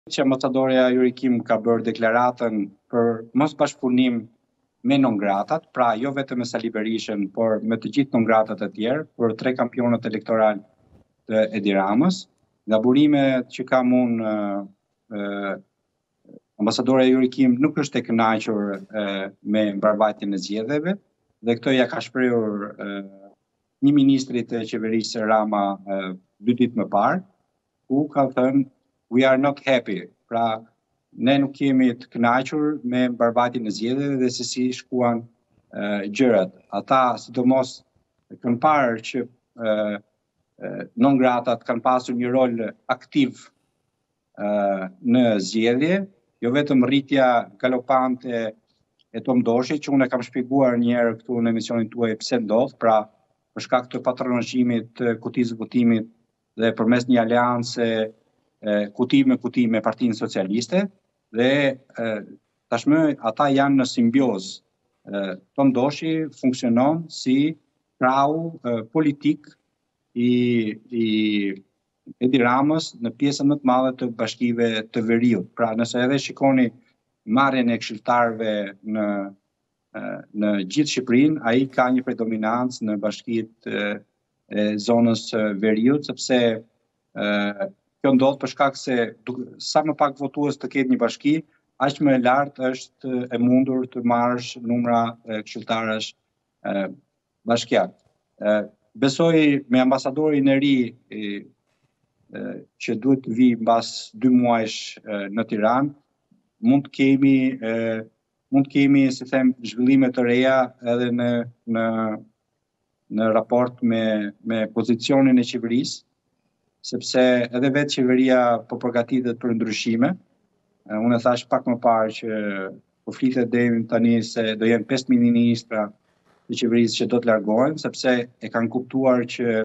që ambasadorja Yurikim ka bërë deklaratën për mos bashkëpunim me non-gratat, pra jo vetëm me Sali Berishën, por me të gjithë non-gratat e tjerë, për 3 kampionët elektoral të Edi Ramës. Nga burimet që kam unë, ambasadorja Yurikim nuk është e kënaqur me mbarvajtjen e zgjedhjeve, dhe këtë ja ka shprehur një ministri të qeverisë Rama 2 ditë më parë, ku ka thënë we are not happy. Pra, ne nuk jemi të kënaqur me mbarvajtjen e zgjedhjeve dhe se si shkuan gjërat. Ata sidomos kanë parë që non-gratat kanë pasur një rol aktiv në zgjedhje, jo vetëm rritja galopante e Tom Doshi, që unë e kam shpjeguar një herë këtu në emisionin tuaj pse ndodh, pra për shkak të patronazhimit të kutisë votimit dhe përmes një aleance kuti me kuti me Partinë Socialiste, dhe tashmë ata janë në simbiozë. Tom Doshi funksionon si krau politik i Edi Ramës në pjesën më të madhe të bashkive të Veriut. Pra, nëse edhe shikoni marrjen e këshilltarëve në gjithë Shqipërinë, ai ka një predominancë në bashkitë e zonës Veriut, sepse kjo ndodh për shkak se sa më pak votues të ketë një bashki, aq më e lartë është e mundur të marrësh numra këshilltarësh bashkiak. Besoj me ambasadorin e ri që duhet të vi mbas 2 muajsh në Tiranë, mund të kemi, si them, zhvillime të reja edhe në raport me pozicionin e qeverisë, sepse edhe vetë qeveria po përgatitet për ndryshime. Unë e thash pak më parë që po flitet deri tani se do jenë 5 ministra të qeverisë që do të largohen, sepse e kanë kuptuar që